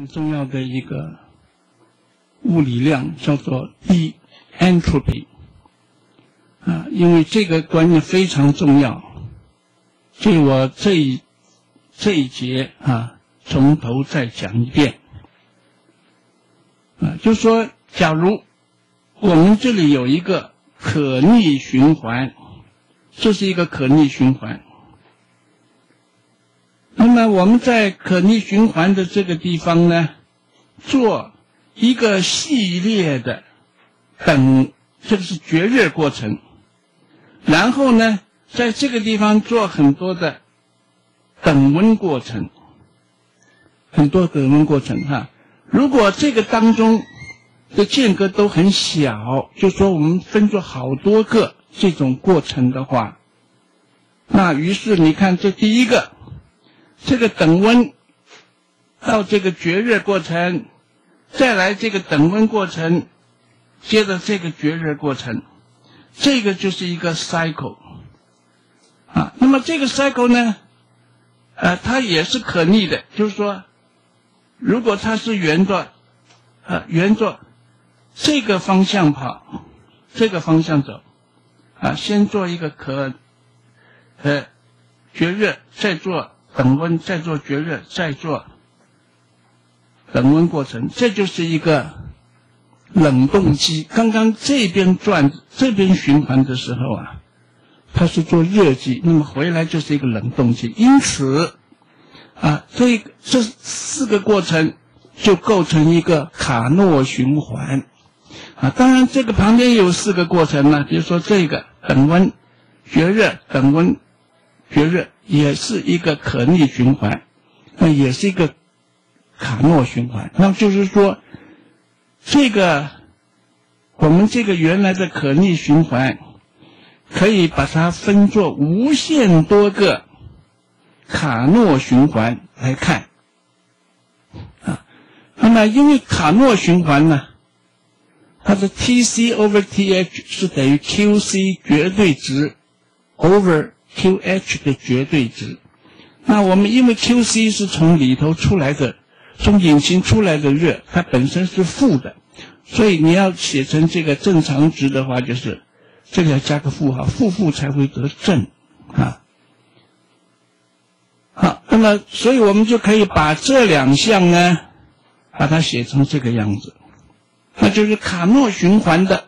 很重要的一个物理量，叫做 D entropy 因为这个观念非常重要，所以我这一节从头再讲一遍就是说，假如我们这里有一个可逆循环，这是一个可逆循环。那么我们在可逆循环的这个地方呢，做一个系列的这个是绝热过程，然后呢，在这个地方做很多的等温过程，很多等温过程如果这个当中的间隔都很小，就说我们分作好多个这种过程的话，那于是你看这第一个，这个等温到这个绝热过程，再来这个等温过程，接着这个绝热过程，这个就是一个 cycle 那么这个 cycle 呢它也是可逆的，就是说如果它是沿着这个方向跑，这个方向走先做一个绝热，再做等温，再做绝热，再做等温过程，这就是一个冷冻机。刚刚这边循环的时候它是做热机，那么回来就是一个冷冻机。因此这四个过程就构成一个卡诺循环当然这个旁边有四个过程呢，比如说这个等温绝热，等温绝热也是一个可逆循环，也是一个卡诺循环。那就是说这个我们这个原来的可逆循环可以把它分作无限多个卡诺循环来看那么因为卡诺循环呢，它的 Tc over Th 是等于 Qc 绝对值 over QH 的绝对值。那我们因为 QC 是从里头出来的，从引擎出来的热，它本身是负的，所以你要写成这个正常值的话，就是这个要加个负号，负才会得正好，那么所以我们就可以把这两项呢把它写成这个样子，那就是卡诺循环的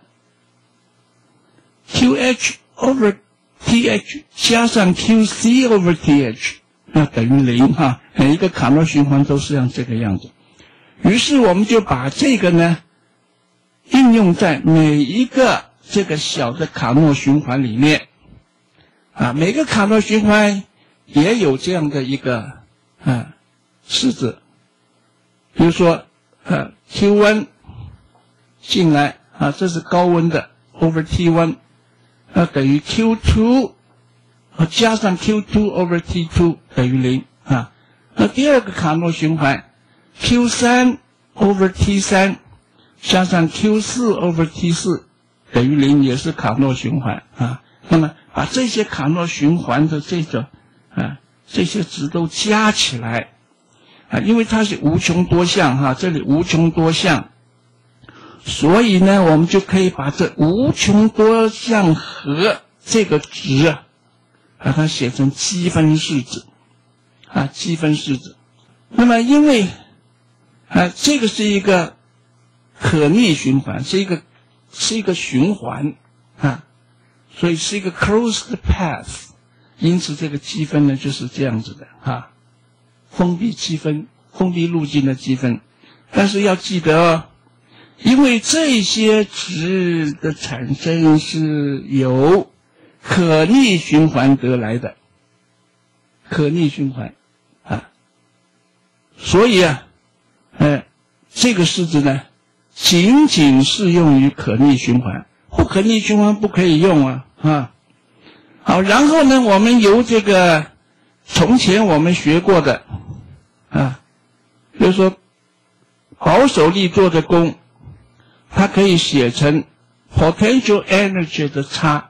QH over TH 加上 QC over TH 那等于0每一个卡诺循环都是像这个样子。于是我们就把这个呢应用在每一个这个小的卡诺循环里面每个卡诺循环也有这样的一个式子，比如说Q1 进来这是高温的 over T1 等于 Q2 加上 Q2 over T2 等于0那第二个卡诺循环 Q3 over T3 加上 Q4 over T4 等于0也是卡诺循环那么把这些卡诺循环的这些值都加起来因为它是无穷多项这里无穷多项，所以呢我们就可以把这无穷多项和这个值把它写成积分式子积分式子。那么因为这个是一个可逆循环，是一个循环所以是一个 closed path， 因此这个积分呢就是这样子的封闭积分，封闭路径的积分。但是要记得因为这些值的产生是由可逆循环得来的，可逆循环所以这个式子呢仅仅适用于可逆循环，不可逆循环不可以用好，然后呢我们由这个从前我们学过的比如说保守力做的功，它可以写成 potential energy 的差，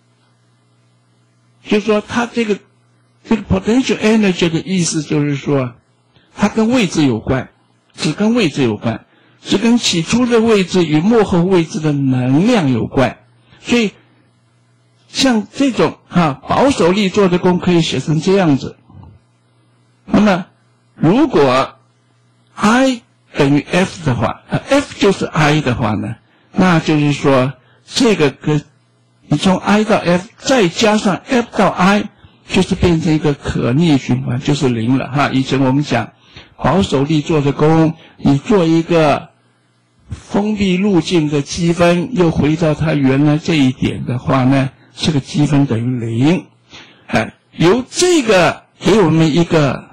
就是说它这个 potential energy 的意思就是说它跟位置有关， 只跟位置有关，只跟起初的位置与末后位置的能量有关。所以像这种保守力做的功可以写成这样子。那么如果 I 等于 F 的话，F 就是 I 的话呢，那就是说这个你从 I 到 F 再加上 F 到 I， 就是变成一个可逆循环，就是0了以前我们讲保守力做的功，你做一个封闭路径的积分，又回到它原来这一点的话呢，这个积分等于0。由这个给我们一个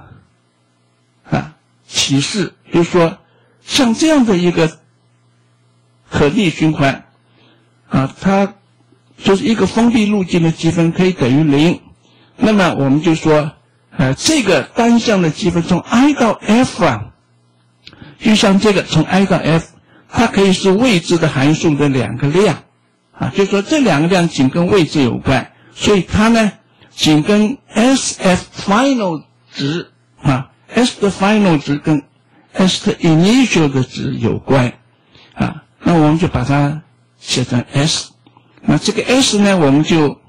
启示，就是说像这样的一个可逆循环它就是一个封闭路径的积分可以等于0。那么我们就说这个单向的积分从 I 到 F 就像这个从 I 到 F， 它可以是未知的函数的2个量就是说这2个量仅跟位置有关，所以它呢仅跟 SF final 值S 的 final 值跟 S 的 initial 的值有关那我们就把它写成 S。 那这个 S 呢，我们就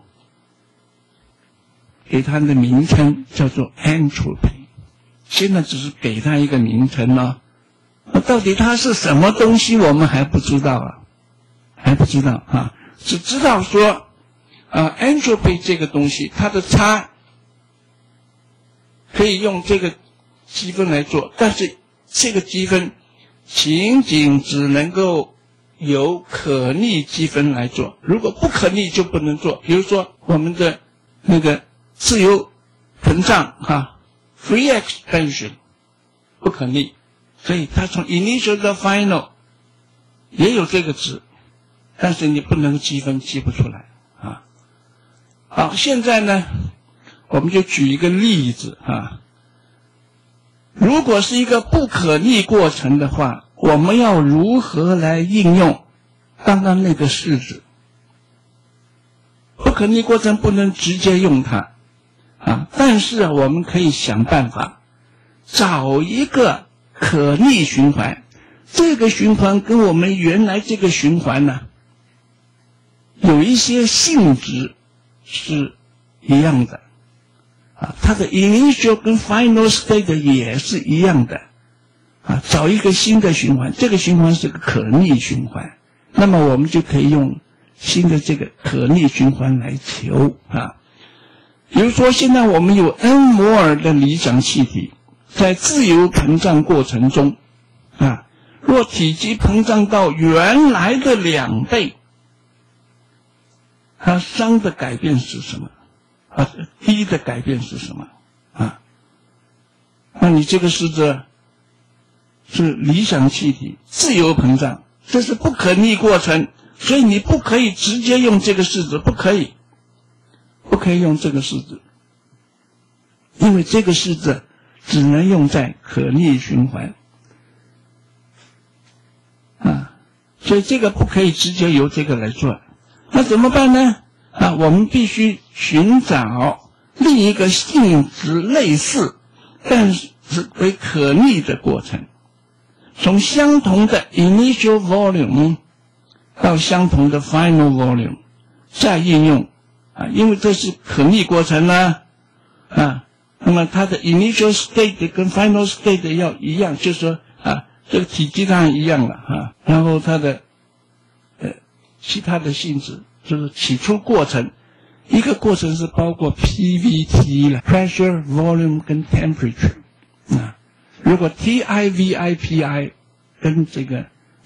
给它的名称叫做 entropy。 现在只是给它一个名称那到底它是什么东西我们还不知道还不知道只知道说entropy 这个东西它的差可以用这个积分来做，但是这个积分仅只能够由可逆积分来做，如果不可逆就不能做。比如说我们的那个自由膨胀free expansion 不可逆，所以它从 initial 到 final 也有这个值，但是你不能积分，积不出来好，现在呢我们就举一个例子如果是一个不可逆过程的话，我们要如何来应用刚刚那个式子？不可逆过程不能直接用它但是我们可以想办法找一个可逆循环，这个循环跟我们原来这个循环呢有一些性质是一样的它的 initial 跟 final state 也是一样的找一个新的循环，这个循环是个可逆循环，那么我们就可以用新的这个可逆循环来求比如说现在我们有 n 摩尔的理想气体在自由膨胀过程中若体积膨胀到原来的2倍，它熵的改变是什么D 的改变是什么那你这个式子是理想气体自由膨胀，这是不可逆过程，所以你不可以直接用这个式子，不可以用这个式子，因为这个式子只能用在可逆循环所以这个不可以直接由这个来做。那怎么办呢我们必须寻找另一个性质类似但是为可逆的过程，从相同的 initial volume 到相同的 final volume 再应用因为这是可逆过程那么它的 initial state 跟 final state 要一样，就是说这个体积当然一样了然后它的其他的性质就是起初过程，一个过程是包括 PVT 了 pressure volume 跟 temperature如果 TI、VI、PI 跟这个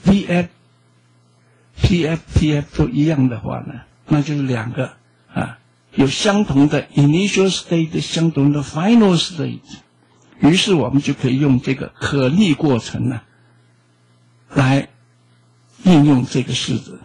VF、PF、TF 都一样的话呢，那就是2个有相同的 initial state 相同的 final state， 于是我们就可以用这个可逆过程呢来应用这个式子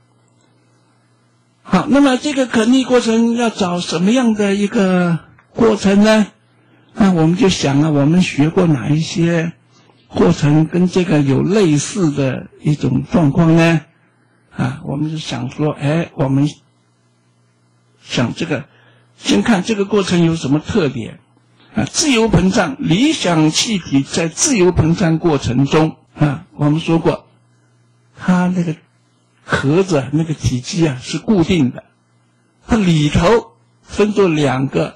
好，那么这个可逆过程要找什么样的一个过程呢？那我们就想我们学过哪一些过程跟这个有类似的一种状况呢？我们就想说，我们想这个先看这个过程有什么特点。 自由膨胀，理想气体在自由膨胀过程中我们说过，它那个壳子那个体积是固定的，它里头分作2个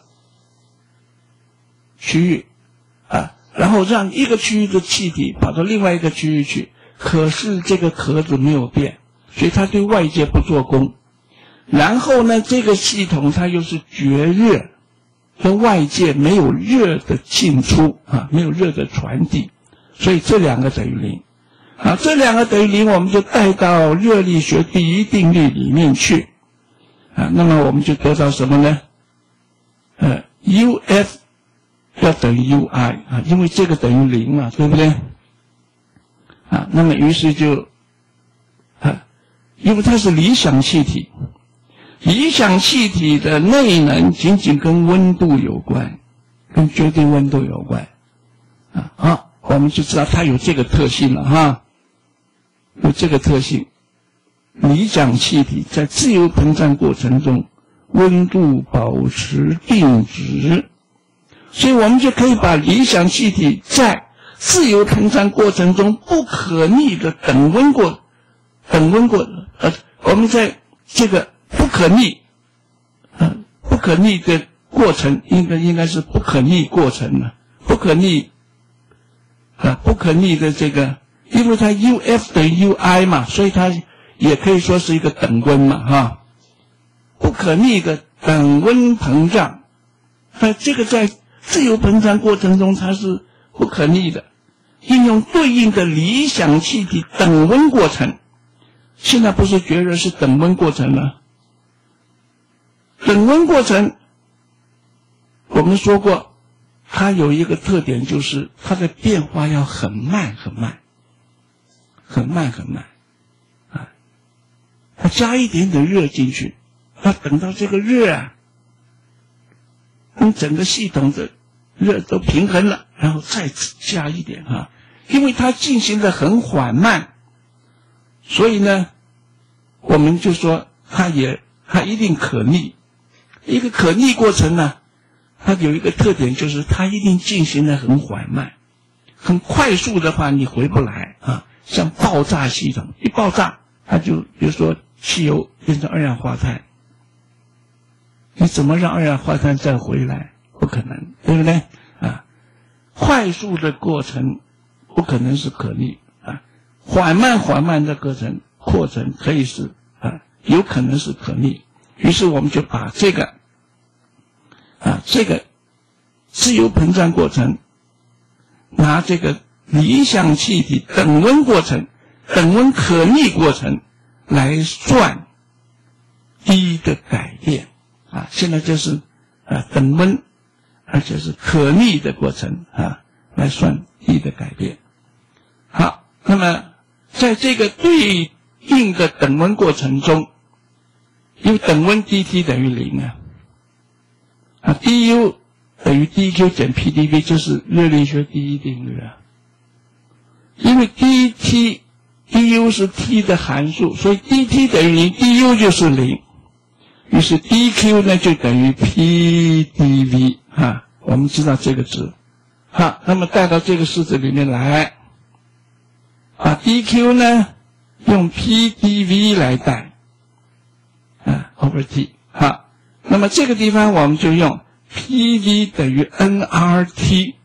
区域然后让一个区域的气体跑到另外一个区域去，可是这个壳子没有变，所以它对外界不做功。然后呢，这个系统它又是绝热，跟外界没有热的进出没有热的传递，所以这2个等于0。这2个等于0，我们就带到热力学第一定律里面去那么我们就得到什么呢？UF 要等于 UI 因为这个等于0嘛，对不对那么于是就因为它是理想气体，理想气体的内能仅仅跟温度有关，跟绝对温度有关我们就知道它有这个特性了有这个特性。理想气体在自由膨胀过程中温度保持定值，所以我们就可以把理想气体在自由膨胀过程中不可逆的等温过我们在这个不可逆的过程应该是不可逆过程了，不可逆的这个，因为它 UF 等于 UI 嘛，所以它也可以说是一个等温嘛不可逆的等温膨胀，这个在自由膨胀过程中它是不可逆的，应用对应的理想气体等温过程。现在不是绝热，是等温过程了。等温过程我们说过，它有一个特点，就是它的变化要很慢它加一点点热进去，它等到这个热跟整个系统的热都平衡了，然后再加一点因为它进行的很缓慢，所以呢我们就说它一定可逆。一个可逆过程呢，它有一个特点，就是它一定进行的很缓慢，很快速的话你回不来像爆炸系统一爆炸，它就比如说汽油变成2氧化碳，你怎么让2氧化碳再回来？不可能，对不对快速的过程不可能是可逆缓慢的过程可以是有可能是可逆。于是我们就把这个自由膨胀过程，拿这个理想气体等温过程、等温可逆过程来算E的改变现在就是等温而且是可逆的过程来算E的改变。好，那么在这个对应的等温过程中，因为等温 dT 等于0du 等于 dQ 减 PdV， 就是热力学第一定律因为 du 是 t 的函数，所以 dt 等于0 du 就是0，于是 dQ 呢就等于 PdV我们知道这个值好，那么带到这个式子里面来dQ 呢用 PdV 来带over t 好，那么这个地方我们就用 PV 等于 nRT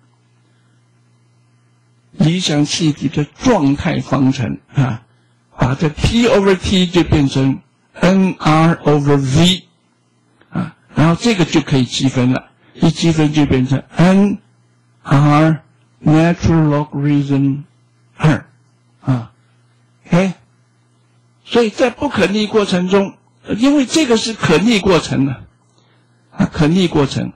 理想气体的状态方程把这 P over T 就变成 nR over V 然后这个就可以积分了，一积分就变成 nR natural logarithm 2OK， 所以在不可逆过程中，因为这个是可逆过程呢可逆过程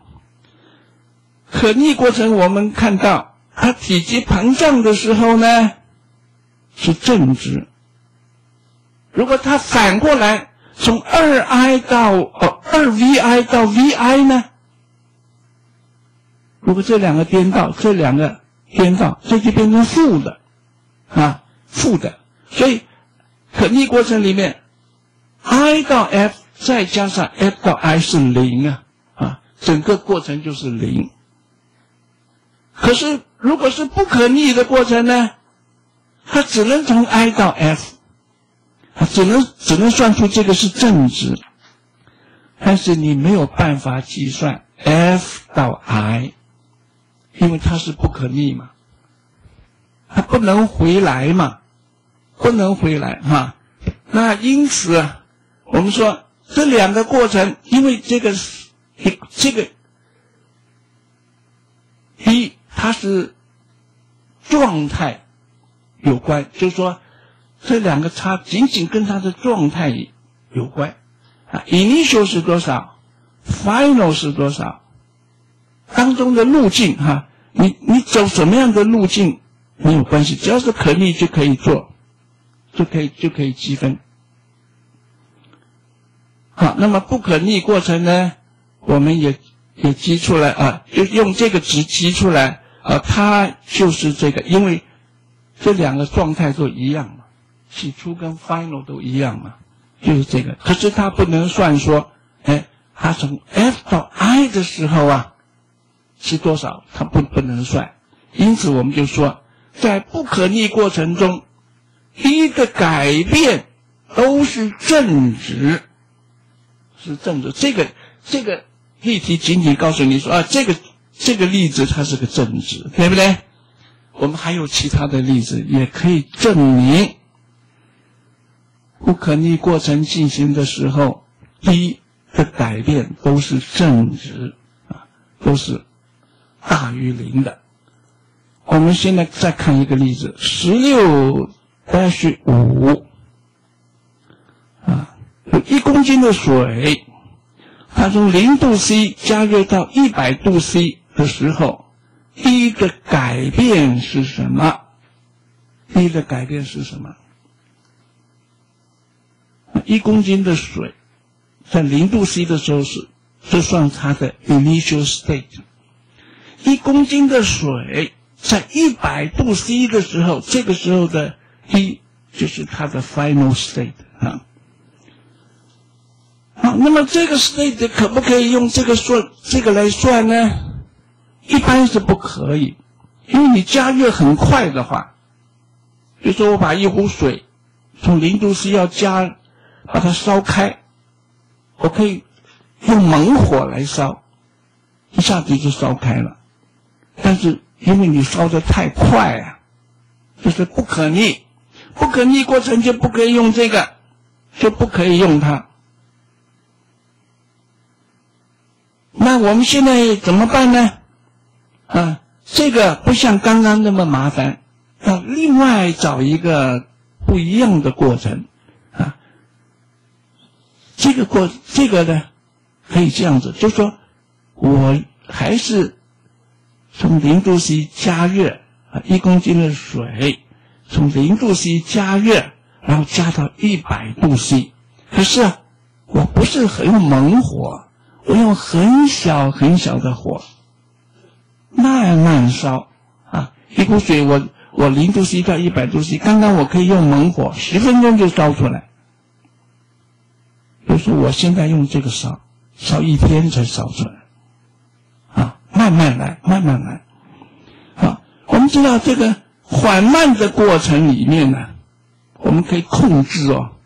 我们看到它体积膨胀的时候呢是正值，如果它反过来从 2VI 到 VI 呢，如果这两个颠倒，这就变成负的负的，所以可逆过程里面 I 到 F 再加上 F 到 I 是0整个过程就是0 可是如果是不可逆的过程呢，它只能从 I 到 F， 它只能算出这个是正值，但是你没有办法计算 F 到 I， 因为它是不可逆嘛，它不能回来嘛，不能回来哈。那因此我们说这两个过程，因为这个它是状态有关，就是说这两个差仅仅跟它的状态有关啊。initial 是多少 ，final 是多少，当中的路径哈，你走什么样的路径没有关系，只要是可逆就可以做，就可以积分。好，那么不可逆过程呢，我们也积出来啊，就用这个值积出来啊，它就是这个，因为这两个状态都一样嘛，起初跟 final 都一样嘛，就是这个。可是它不能算说，它从 F 到 I 的时候啊是多少，它不能算。因此我们就说，在不可逆过程中，一个改变都是正值，是正值。这个例题仅仅告诉你说啊，这个例子它是个正值，对不对？我们还有其他的例子也可以证明，不可逆过程进行的时候，一的改变都是正值啊，都是大于0的。我们现在再看一个例子 ，16-5 啊，有1公斤的水，它从0度C 加热到100度C 的时候，第一个改变是什么？第一个改变是什么？1公斤的水在0度C 的时候就算它的 initial state。1公斤的水在100度C 的时候，这个时候的 T 就是它的 final state 啊。好，那么这个 state 可不可以用这个来算呢？一般是不可以，因为你加热很快的话，比如说我把一壶水从0度C 把它烧开，我可以用猛火来烧，一下子就烧开了。但是因为你烧得太快啊，就是不可逆过程就不可以用这个，就不可以用它。那我们现在怎么办呢？这个不像刚刚那么麻烦，要另外找一个不一样的过程啊。这个呢，可以这样子，就是说我还是从0度C 加热1公斤的水，从0度C 加热，然后加到100度C。可是我不是用猛火，我用很小很小的火，慢慢烧啊。一壶水我0度C 到100度C， 刚刚我可以用猛火10分钟就烧出来。就是我现在用这个烧1天才烧出来啊，慢慢来。好，我们知道这个缓慢的过程里面呢，我们可以控制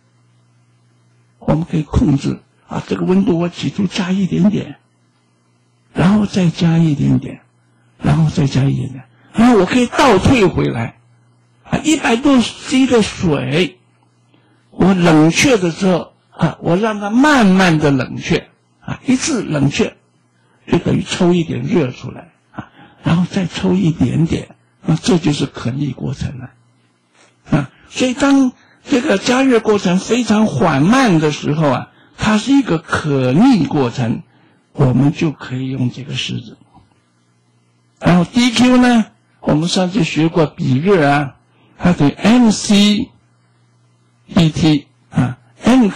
啊，这个温度我起初加一点点，然后再加一点点，然后再加一点点，然后我可以倒退回来啊。100度C 的水，我冷却的时候啊，我让它慢慢的冷却啊，一次冷却就等于抽一点热出来啊，然后再抽一点点，那这就是可逆过程了啊。所以当这个加热过程非常缓慢的时候啊，它是一个可逆过程，我们就可以用这个式子。然后 dQ 呢，我们上次学过比热啊，它等于 mc dt 啊，n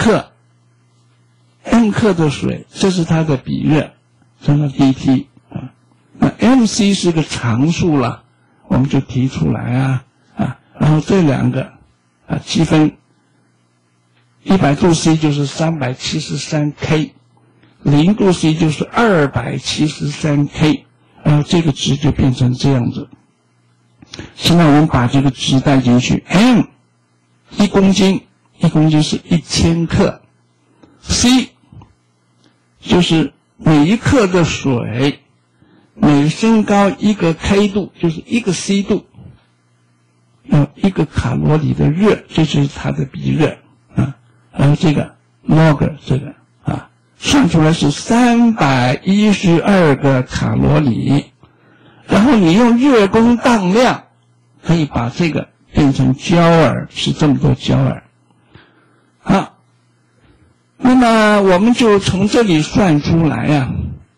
克的水，这是它的比热，这是 dt 啊。那 mc 是个常数了，我们就提出来啊，然后这两个积分，100度C 就是373K， 0度C 就是273K， 这个值就变成这样子。现在我们把这个值带进去 ，m 1公斤，1公斤是1000克 ，c 就是每1克的水每升高1个 K 度，就是1个 C 度，要1个卡罗里的热，这就是它的比热啊。然后这个 log 这个啊，算出来是312个卡罗里。然后你用热功当量，可以把这个变成焦耳，是这么多焦耳。好，那么我们就从这里算出来啊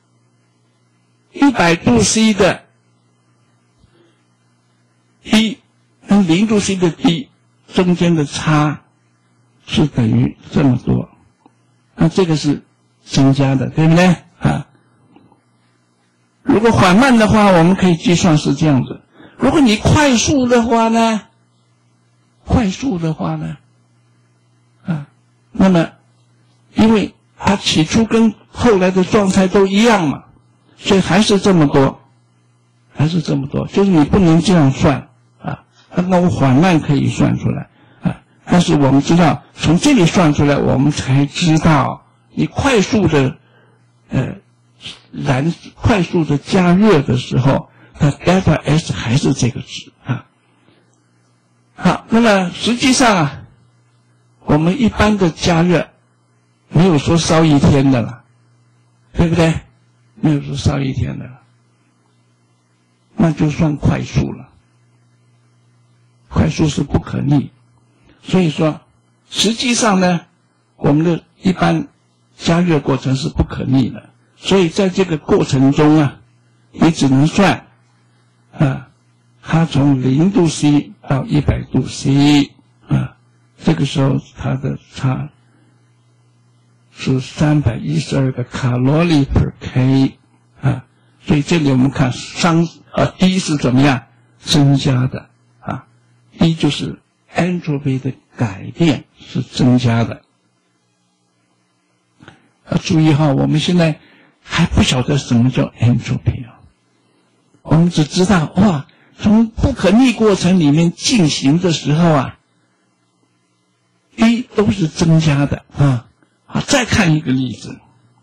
，100度 C 的 D 跟0度 C 的 D 中间的差是等于这么多，那这个是增加的，对不对啊？如果缓慢的话，我们可以计算是这样子。如果你快速的话呢，那么因为它起初跟后来的状态都一样嘛，所以还是这么多，就是你不能这样算啊。那我缓慢可以算出来啊，但是我们知道从这里算出来，我们才知道你快速的加热的时候，它 delta S 还是这个值啊。好，那么实际上啊，我们一般的加热没有说烧1天的了，对不对？没有说烧1天的了，那就算快速了。快速是不可逆，所以说实际上呢，我们的一般加热过程是不可逆的。所以在这个过程中啊，你只能算它从0度 C 到100度 C 啊，这个时候它的差是312个卡罗里 per K 啊，所以这里我们看D 是怎么样增加的啊 ，D 就是 entropy 的改变是增加的。注意哈，我们现在还不晓得什么叫 entropy 啊，我们只知道哇，从不可逆过程里面进行的时候啊 ，D 都是增加的啊。好，再看一个例子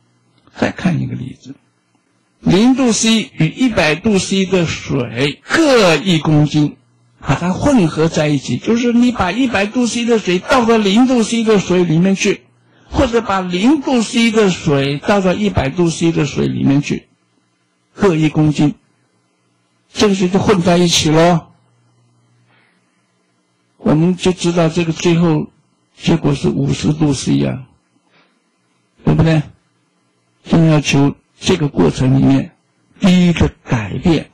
，0度 C 与100度 C 的水各1公斤，把它混合在一起，就是你把100度 C 的水倒到0度 C 的水里面去，或者把0度 C 的水倒到100度 C 的水里面去，各1公斤，这个水就混在一起咯。我们就知道这个最后结果是50度 C 啊，对不对？现在要求这个过程里面第一个改变，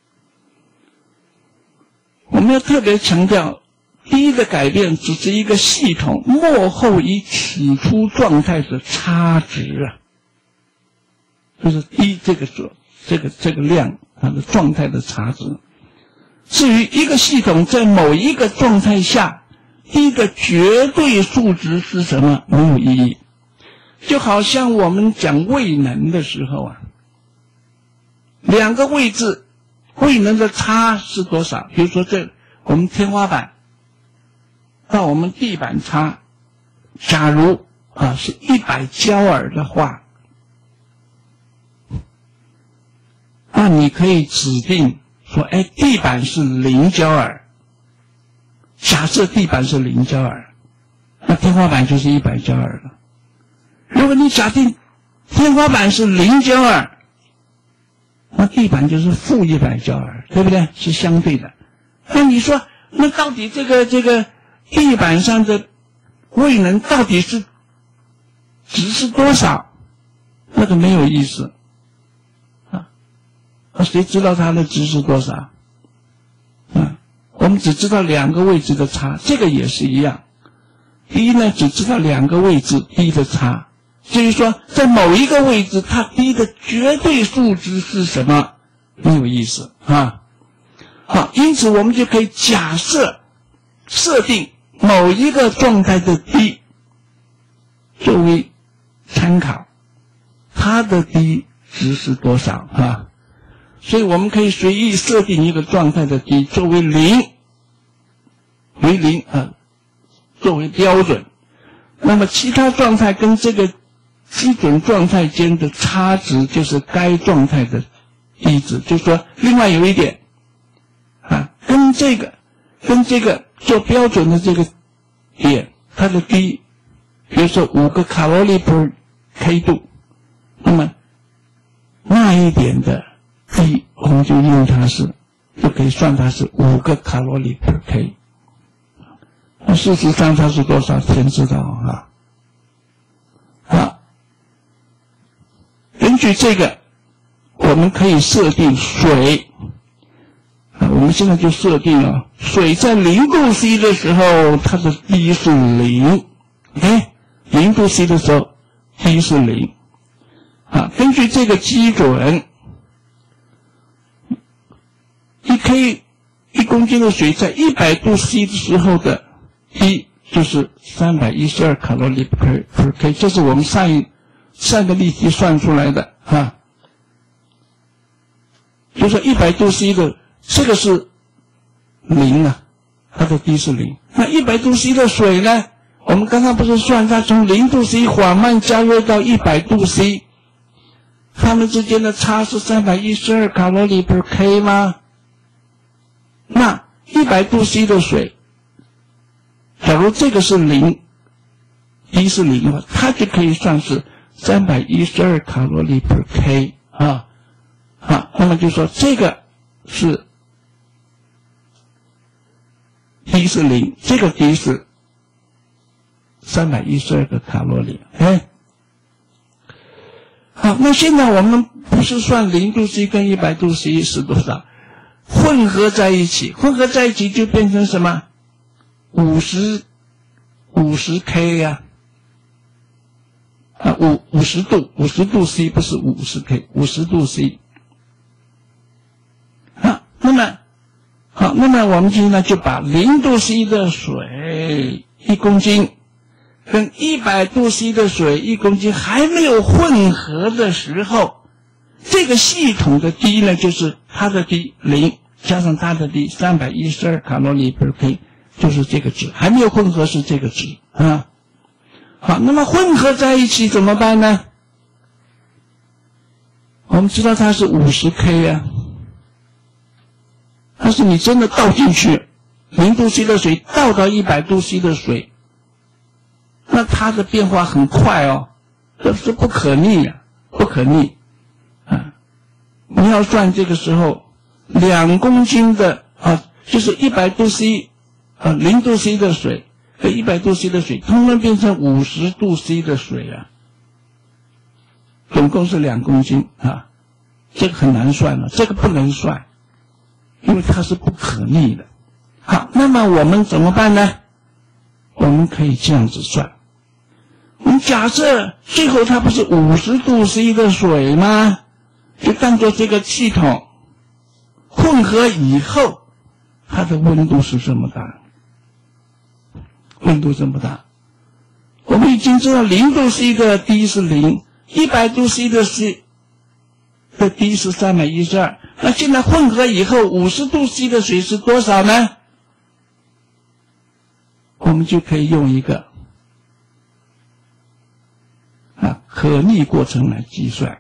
我们要特别强调，第一个改变只是一个系统末后与起初状态的差值啊，就是第一这个量它的状态的差值。至于一个系统在某一个状态下，第一个绝对数值是什么，没有意义。就好像我们讲位能的时候啊，两个位置位能的差是多少？比如说我们天花板到我们地板差，假如是100焦耳的话，那你可以指定说，地板是0焦耳。假设地板是0焦耳，那天花板就是100焦耳了。如果你假定天花板是0焦耳，那地板就是负100焦耳，对不对？是相对的。那你说，那到底这个地板上的位能到底是值是多少？那个没有意思啊！谁知道它的值是多少？我们只知道两个位置的差，这个也是一样。第一呢，只知道两个位置D的差，至于说在某一个位置它D的绝对数值是什么，没有意思啊。好，因此我们就可以假设定某一个状态的 D 作为参考，它的 D 值是多少啊？ 所以我们可以随意设定一个状态的 d 作为0，作为标准。那么其他状态跟这个基准状态间的差值就是该状态的 d 值。就是说，另外有一点跟这个做标准的这个点，它的 d， 比如说5个卡路里 per K 度，那么那一点的 d 我们就可以算它是5个卡路里 per K。那事实上它是多少？先知道根据这个，我们可以设定水。我们现在就设定了水在0度 C 的时候，它的 d 是0。0度 C 的时候 d 是0。根据这个基准，1公斤的水在100度 C 的时候的 d 就是312卡路里 per K， 这是我们上个例题算出来的就是100度 C 的这个是0它的 d 是0。那100度 C 的水呢？我们刚刚不是算它从0度 C 缓慢加热到100度 C， 它们之间的差是312卡路里 per K 吗？那100度 C 的水，假如这个是0 ，d 是0的话，它就可以算是312卡路里 per K 那么就说这个是 d 是0，这个 d 是312个卡路里。好，那现在我们不是算0度 C 跟100度 C 是多少？混合在一起就变成什么？50 K 呀，50度 C 不是50 K， 50度 C。那么我们现在就把0度 C 的水1公斤跟100度 C 的水1公斤还没有混合的时候，这个系统的 d 呢，就是它的 d 0加上它的 d 312卡路里 per K， 就是这个值，还没有混合是这个值好，那么混合在一起怎么办呢？我们知道它是50 K 但是你真的倒进去0度 C 的水倒到100度 C 的水，那它的变化很快这是不可逆不可逆你要算这个时候2公斤的就是100度 C 0度 C 的水和100度 C 的水通通变成50度 C 的水总共是2公斤这个很难算这个不能算，因为它是不可逆的。好，那么我们怎么办呢？我们可以这样子算，我们假设最后它不是50度 C 的水吗？就当作这个系统混合以后，它的温度是这么大，温度这么大。我们已经知道0度 C 的 d 是0， 100度 C 的 d 是312，那现在混合以后50度 C 的水是多少呢？我们就可以用一个可逆过程来计算。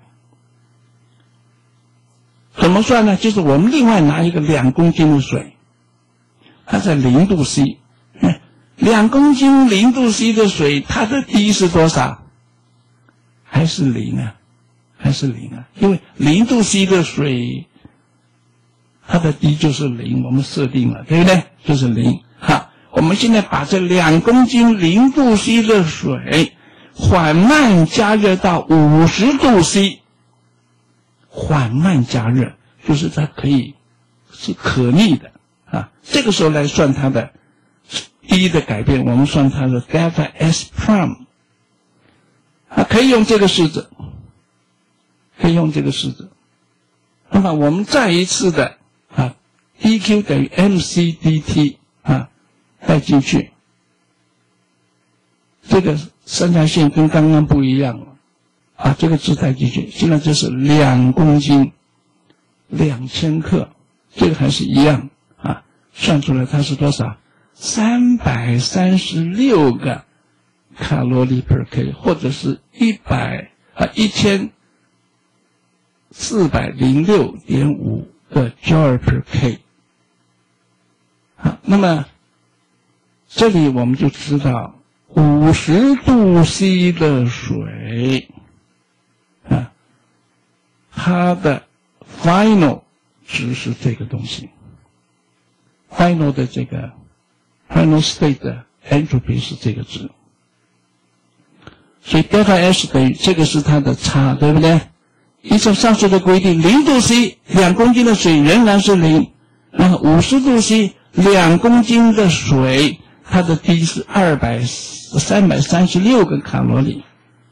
怎么算呢？就是我们另外拿一个2公斤的水，它在0度 C， 2公斤0度 C 的水，它的 d 是多少？还是0还是0因为0度 C 的水它的 d 就是0，我们设定了，对不对？就是0。好，我们现在把这2公斤0度 C 的水缓慢加热到50度 C， 缓慢加热，就是它可以是可逆的这个时候来算它的 d 的改变，我们算它的 delta S prime 可以用这个式子，那么我们再一次的dq 等于 mc dt 带进去，这个三条线跟刚刚不一样了这个字带进去，现在这是2公斤 2000克，这个还是一样啊，算出来它是多少？336个卡路里 per K， 或者是1406.5个 Joule per K。好，那么这里我们就知道50度 C 的水啊，它的 final 值是这个东西 ，final 的这个 final state 的 entropy 是这个值，所以 delta S 等于这个是它的差，对不对？依照上述的规定，0度 C 2公斤的水仍然是0，然后50度 C 2公斤的水，它的 D 是336个卡路里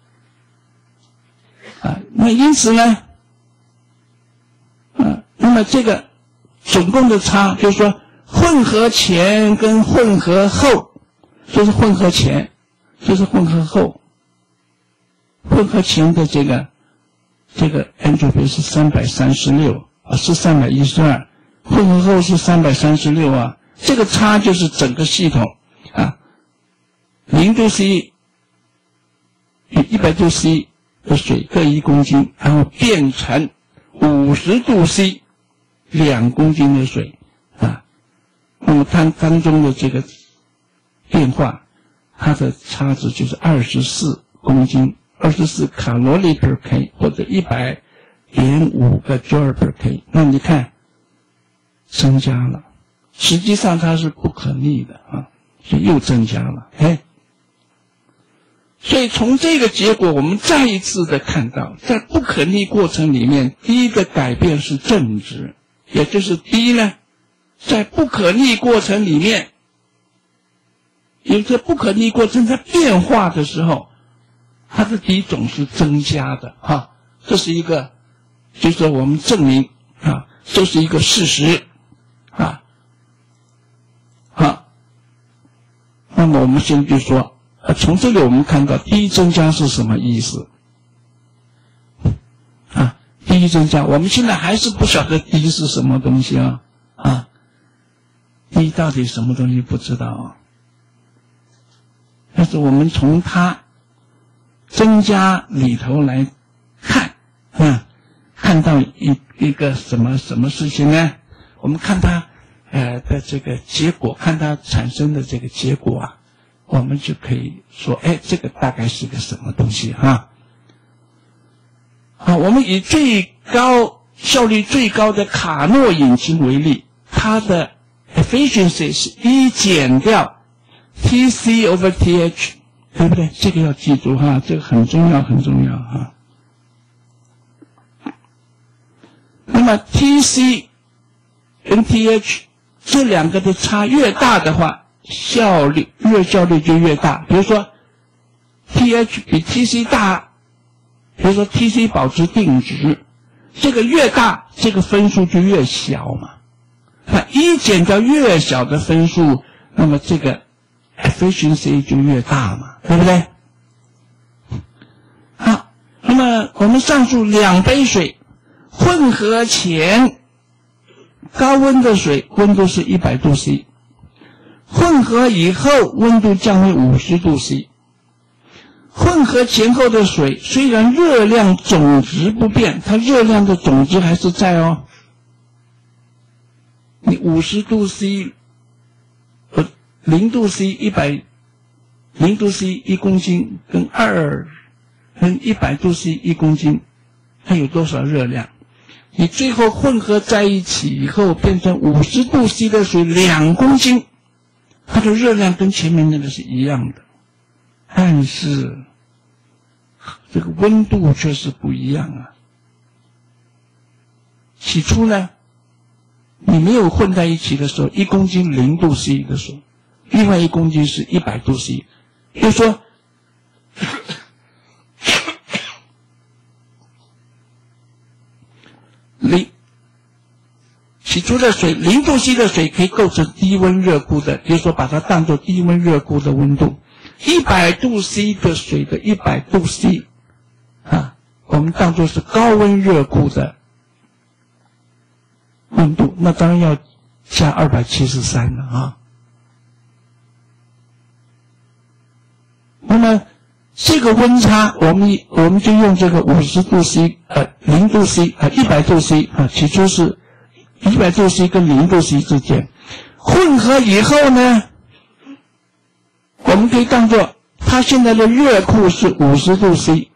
啊。那因此呢，那么这个总共的差，就是说混合前跟混合后，这是混合前，这是混合后。混合前的这个 entropy 是336啊，是312，混合后是336啊。这个差就是整个系统啊，0度 C 与100度 C 的水各1公斤，然后变成50度 C 2公斤的水啊。那么它当中的这个变化，它的差值就是24公斤，24卡路里 per K 或者100.5个 Joule per K。那你看，增加了，实际上它是不可逆的啊，所以又增加了。所以从这个结果，我们再一次的看到，在不可逆过程里面，第一个改变是正值，也就是D呢，在不可逆过程里面，有这不可逆过程在变化的时候，它的D总是增加的哈，这是一个，就是说我们证明啊，这是一个事实啊。好，那么我们先就说，从这里我们看到D增加是什么意思啊？D增加，我们现在还是不晓得 D 是什么东西啊？D 到底什么东西不知道啊？但是我们从它增加里头来看，看到一个什么事情呢？我们看它的这个结果，看它产生的这个结果啊，我们就可以说，这个大概是个什么东西哈？好，我们以效率最高的卡诺引擎为例，它的 efficiency 是1减掉 TC over TH， 对不对？这个要记住哈，这个很重要很重要哈。那么 TC 跟 TH 这两个的差越大的话，效率就越大。比如说 TH 比 TC 大，比如说 TC 保持定值，这个越大，这个分数就越小嘛。那1减掉越小的分数，那么这个 efficiency 就越大嘛，对不对？好，那么我们上述2杯水混合前高温的水温度是100度 C， 混合以后温度降为50度 C。 混合前后的水虽然热量总值不变，它热量的总值还是在哦。你50度 C 和0度 C 0度 C 1公斤跟100度 C 1公斤，它有多少热量？你最后混合在一起以后变成50度 C 的水2公斤，它的热量跟前面那个是一样的，但是这个温度却是不一样啊。起初呢，你没有混在一起的时候，1公斤0度 C 的水，另外1公斤是100度 C， 就是说起初的水0度 C 的水可以构成低温热库的，就是说把它当作低温热库的温度。100度 C 的水的100度 C 我们当作是高温热库的温度，那当然要加273了啊。那么这个温差，我们就用这个50度 C， 0度 C， 100度 C 啊，起初是100度 C 跟0度 C 之间，混合以后呢，我们可以当作它现在的热库是50度 C，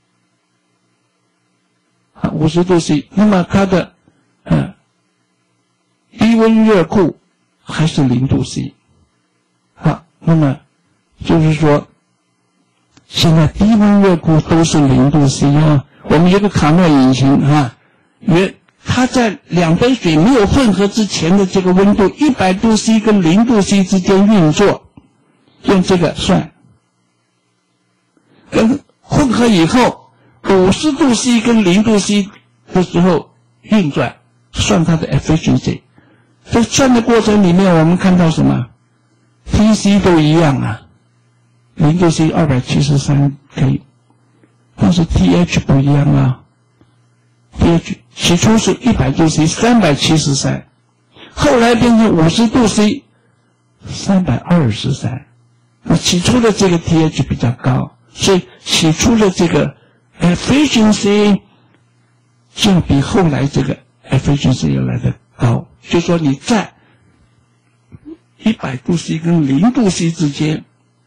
啊，50度 C， 那么它的低温热库还是0度 C， 啊，那么就是说。现在低温热库都是0度 C 啊，我们有个卡诺引擎啊，它在2杯水没有混合之前的这个温度100度 C 跟0度 C 之间运作，用这个算。跟混合以后50度 C 跟0度 C 的时候运转，算它的 efficiency。在算的过程里面，我们看到什么 ？TC 都一样啊。0度 C 273K， 但是 TH 不一样啊。TH 起初是100度 C 373，后来变成50度 C 323。那起初的这个 TH 比较高，所以起初的这个 efficiency 就比后来这个 efficiency 要来的高。就说你在100度 C 跟0度 C 之间。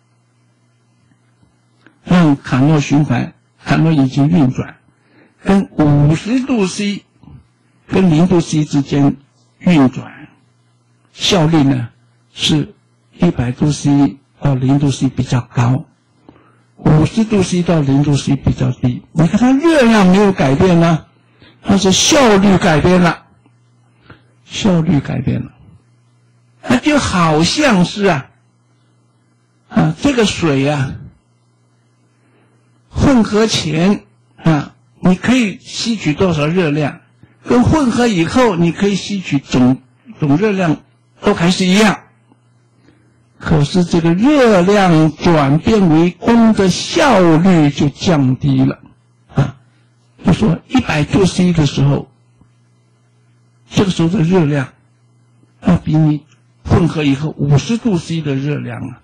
让卡诺循环、卡诺引擎运转，跟50度 C 跟0度 C 之间运转，效率呢是100度 C 到0度 C 比较高，50度 C 到0度 C 比较低。你看它热量没有改变呢，但是效率改变了，它就好像是这个水混合前你可以吸取多少热量，跟混合以后你可以吸取总热量都还是一样，可是这个热量转变为功的效率就降低了就说100度 C 的时候，这个时候的热量比你混合以后50度 C 的热量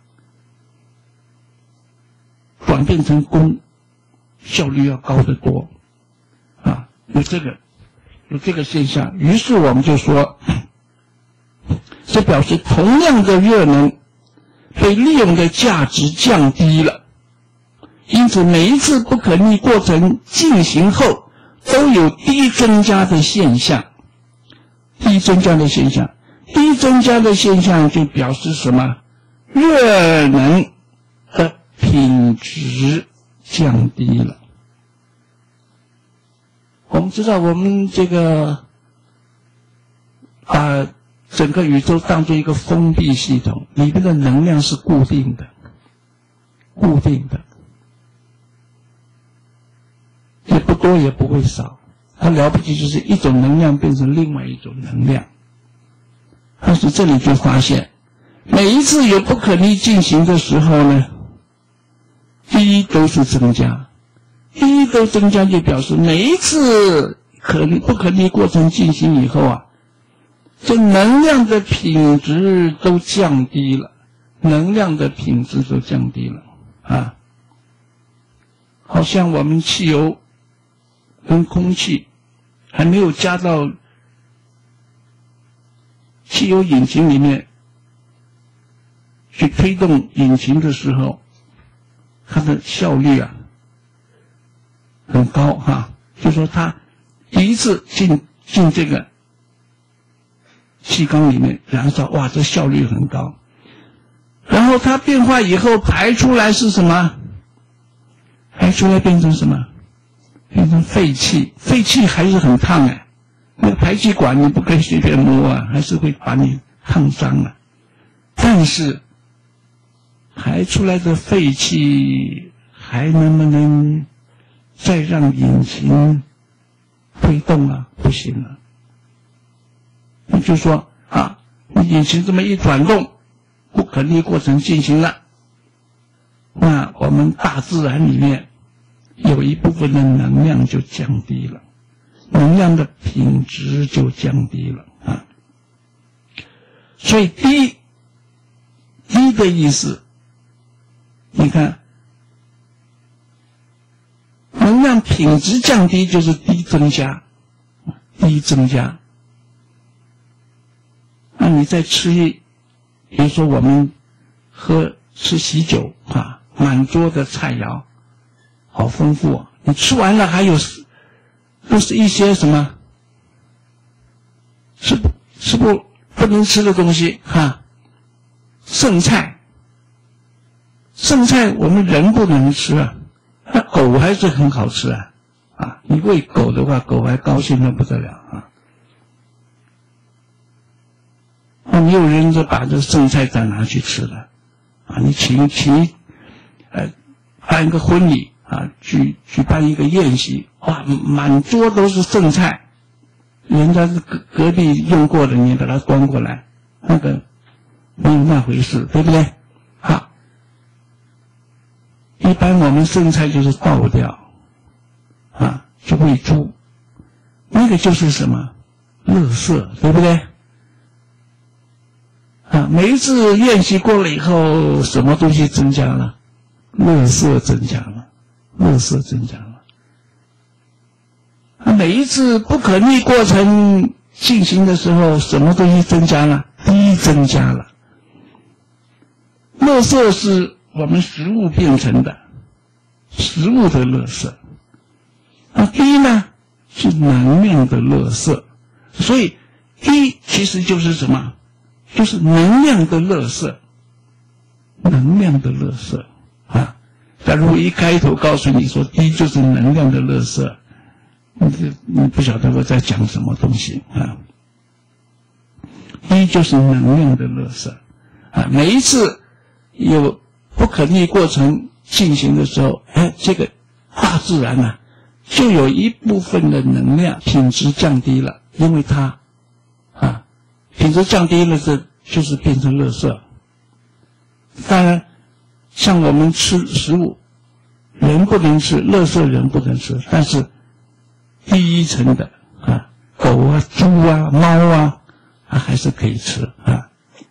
转变成功效率要高得多有这个现象。于是我们就说，这表示同样的热能被利用的价值降低了，因此每一次不可逆过程进行后都有低增加的现象。低增加的现象就表示什么？热能的品质降低了。我们知道，我们这个把整个宇宙当作一个封闭系统，里面的能量是固定的，也不多也不会少。它了不起就是一种能量变成另外一种能量。但是这里就发现，每一次有不可逆进行的时候呢，第一都是增加。第一都增加就表示每一次不可逆过程进行以后这能量的品质都降低了，好像我们汽油跟空气还没有加到汽油引擎里面去推动引擎的时候，它的效率很高就说它第一次进这个气缸里面燃烧，这效率很高。然后它变化以后排出来是什么？排出来变成什么？变成废气。废气还是很烫那个排气管你不可以随便摸还是会把你烫伤但是排出来的废气还能不能再让引擎推动不行了。那就说你引擎这么一转动，不可逆过程进行了，那我们大自然里面有一部分的能量就降低了，能量的品质就降低了。 所以低的意思，你看，能量品质降低就是低增加，低增加。那你再吃比如说我们吃喜酒啊，满桌的菜肴，好丰富啊！你吃完了还有都是一些什么？是不能吃的东西哈，剩菜我们人不能吃啊，那狗还是很好吃啊！你喂狗的话，狗还高兴得不得了啊！没有人就把这剩菜再拿去吃了啊！你办一个婚礼啊，举办一个宴席，哇，满桌都是剩菜。人家是隔壁用过的，你把它端过来，那个没有那回事，对不对？好，一般我们剩菜就是倒掉，啊，就喂猪，那个就是什么？垃圾，对不对？啊，每一次宴席过了以后，什么东西增加了？垃圾增加了，垃圾增加了。每一次不可逆过程进行的时候，什么东西增加了？低增加了。垃圾是我们食物变成的，食物的垃圾。低呢是能量的垃圾，所以低其实就是什么？就是能量的垃圾，能量的垃圾啊。假如一开头告诉你说低就是能量的垃圾，你不晓得我在讲什么东西啊？低就是能量的垃圾啊！每一次有不可逆过程进行的时候，这个大自然呢，就有一部分的能量品质降低了，因为它品质降低了，这就是变成垃圾。当然，像我们吃食物，人不能吃，垃圾人不能吃，但是第一层的狗啊、猪啊、猫啊，还是可以吃啊。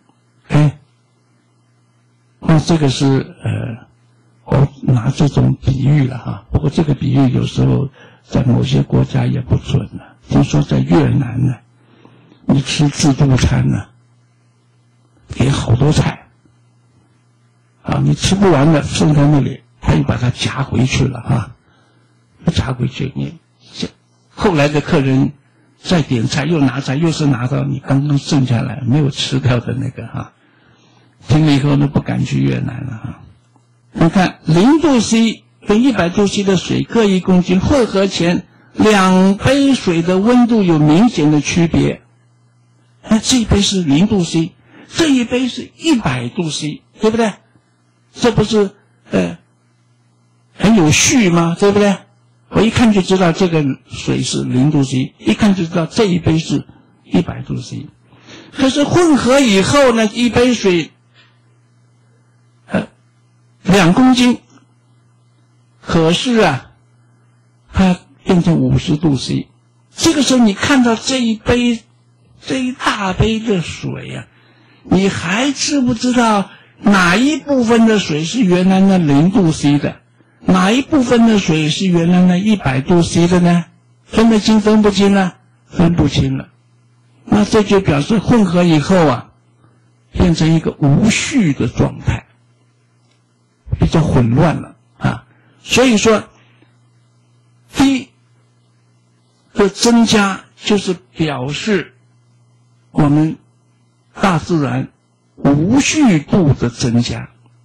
那这个是我拿这种比喻了哈。不过这个比喻有时候在某些国家也不准了。听说在越南呢，你吃自助餐呢，给好多菜啊，你吃不完了剩在那里，他又把它夹回去了夹回去你。后来的客人再点菜，又拿菜，又是拿到你刚刚剩下来没有吃掉的那个听了以后呢，不敢去越南了你看0度C 跟100度C 的水各1公斤，混合前2杯水的温度有明显的区别。这一杯是0度C， 这一杯是100度C， 对不对？这不是很有序吗？对不对？我一看就知道这个水是0度C， 一看就知道这一杯是100度C。可是混合以后呢，一杯水2公斤，可是它变成50度C。这个时候你看到这一大杯的水你还知不知道哪一部分的水是原来的0度C 的？哪一部分的水是原来的100度C 的呢？分得清分不清呢？分不清了。那这就表示混合以后变成一个无序的状态，比较混乱了所以说低的增加就是表示我们大自然无序度的增加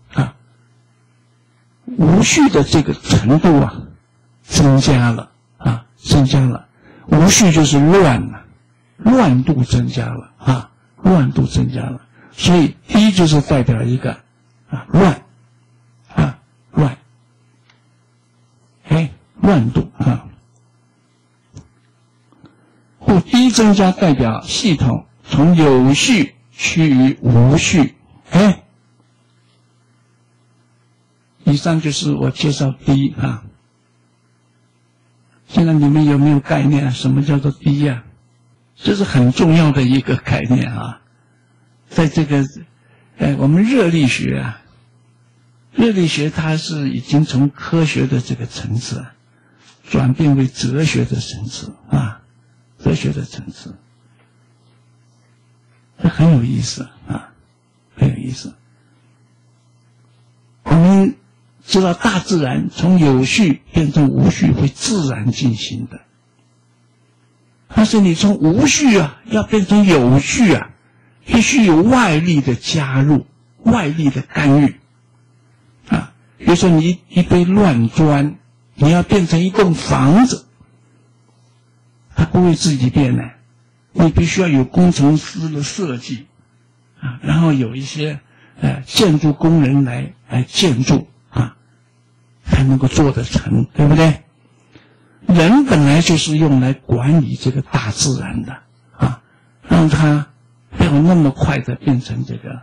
无序的这个程度增加了增加了。无序就是乱度增加了乱度增加了。所以低就是代表一个乱乱度低增加代表系统从有序趋于无序。以上就是我介绍低现在你们有没有概念什么叫做低这是很重要的一个概念在这个我们热力学啊，热力学它是已经从科学的这个层次转变为哲学的层次啊，哲学的层次，这很有意思啊，很有意思。我们知道大自然从有序变成无序会自然进行的，但是你从无序啊要变成有序啊，必须有外力的加入，外力的干预啊。比如说你一堆乱砖，你要变成一栋房子，它不会自己变的，你必须要有工程师的设计啊，然后有一些建筑工人来建筑啊，才能够做得成，对不对？人本来就是用来管理这个大自然的啊，让它不要那么快的变成这个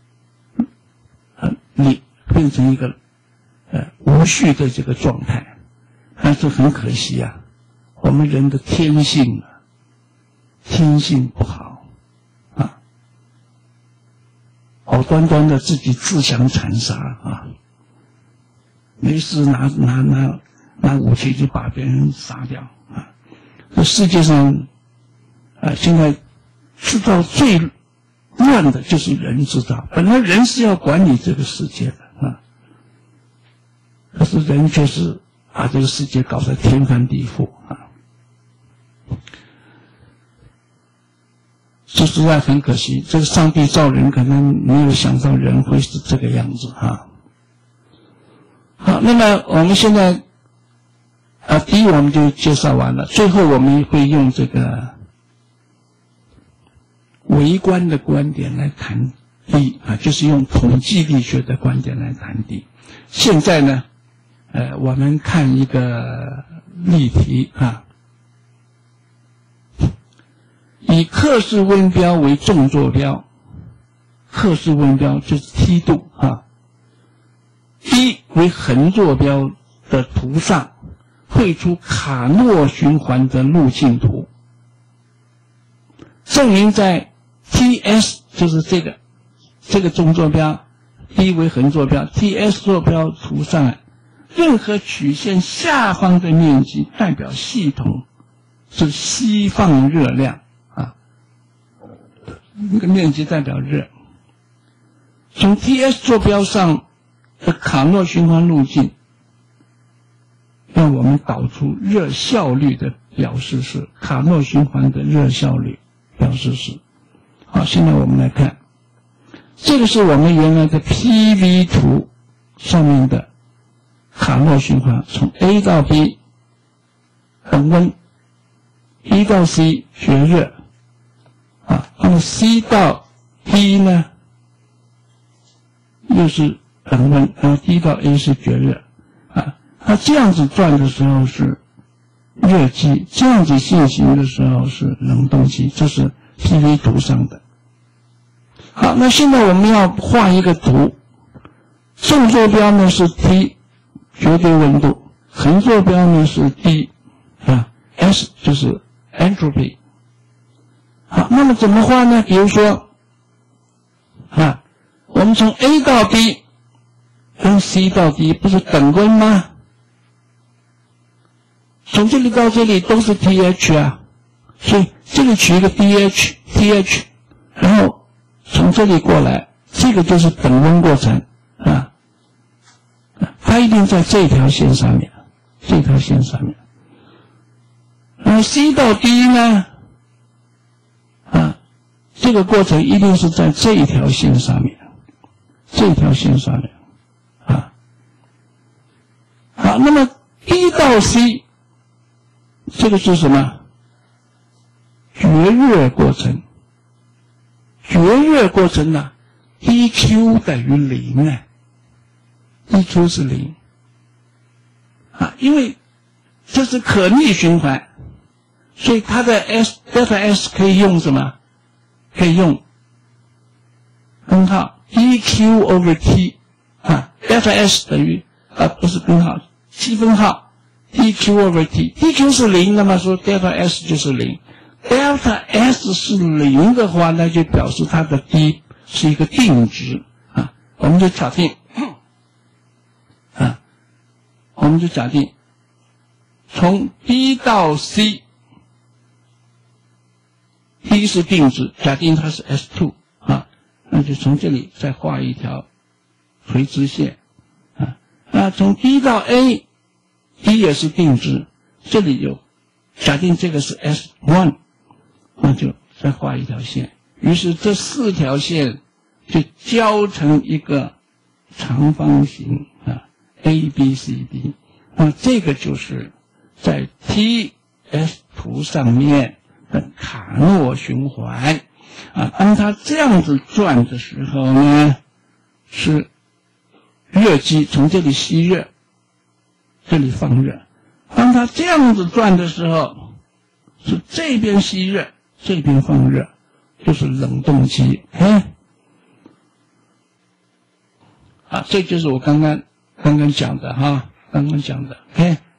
你变成一个无序的这个状态。但是很可惜啊，我们人的天性不好啊，好端端的自己自相残杀啊，没事拿武器就把别人杀掉啊！这世界上现在制造最乱的就是人制造，本来人是要管理这个世界的啊，可是人却是把这个世界搞得天翻地覆啊！说实在很可惜，这个上帝造人可能没有想到人会是这个样子啊。好，那么我们现在第一我们就介绍完了，最后我们会用这个微观的观点来谈地啊，就是用统计力学的观点来谈地。现在呢，我们看一个例题啊，以克氏温标为纵坐标，克氏温标就是梯度啊 ，D 为横坐标的图上绘出卡诺循环的路径图，证明在 TS 就是这个纵坐标 D 为横坐标 TS 坐标图上任何曲线下方的面积代表系统是吸放热量啊，那个面积代表热。从 TS 坐标上的卡诺循环路径，让我们导出热效率的表示是卡诺循环的热效率表示是。好，现在我们来看，这个是我们原来的 PV 图上面的卡诺循环，从 A 到 B 恒温 ，B 到 C 绝热啊，那么 C 到 D 呢又是恒温，然后 D 到 A 是绝热啊。它这样子转的时候是热机，这样子进行的时候是冷冻机，这是 PV 图上的。好，那现在我们要画一个图，纵坐标呢是 T 绝对温度，横坐标呢是 D 啊 ，S 就是 entropy。好，那么怎么画呢？比如说啊，我们从 A 到 B 跟 C 到 D 不是等温吗？从这里到这里都是 TH 啊，所以这里取一个 TH， 然后从这里过来，这个就是等温过程啊，它一定在这条线上面，这条线上面。然后 C 到 D 呢，啊，这个过程一定是在这一条线上面，这条线上面，啊，好，那么 D 到 C。这个是什么？绝热过程。绝热过程呢 ，dQ 等于0啊 ，dQ 是0啊，因为这是可逆循环，所以它的 delta S 可以用什么？可以用根号 dQ over T 啊 ，delta S 等于不是根号，7分号。dQ over T，dQ 是0，那么说 delta S 就是0。delta S 是0的话，那就表示它的 D 是一个定值啊，我们就假定我们就假定从 B 到 C， D 是定值，假定它是 S2 啊，那就从这里再画一条垂直线啊，那从 B 到 A， D 也是定值，这里有假定这个是 S1， 那就再画一条线，于是这4条线就交成一个长方形啊 ABCD， 那这个就是在 TS 图上面的卡诺循环啊。当它这样子转的时候呢，是热机从这里吸热，这里放热。当它这样子转的时候，是这边吸热，这边放热，就是冷冻机。这就是我刚刚讲的哈，刚刚讲的。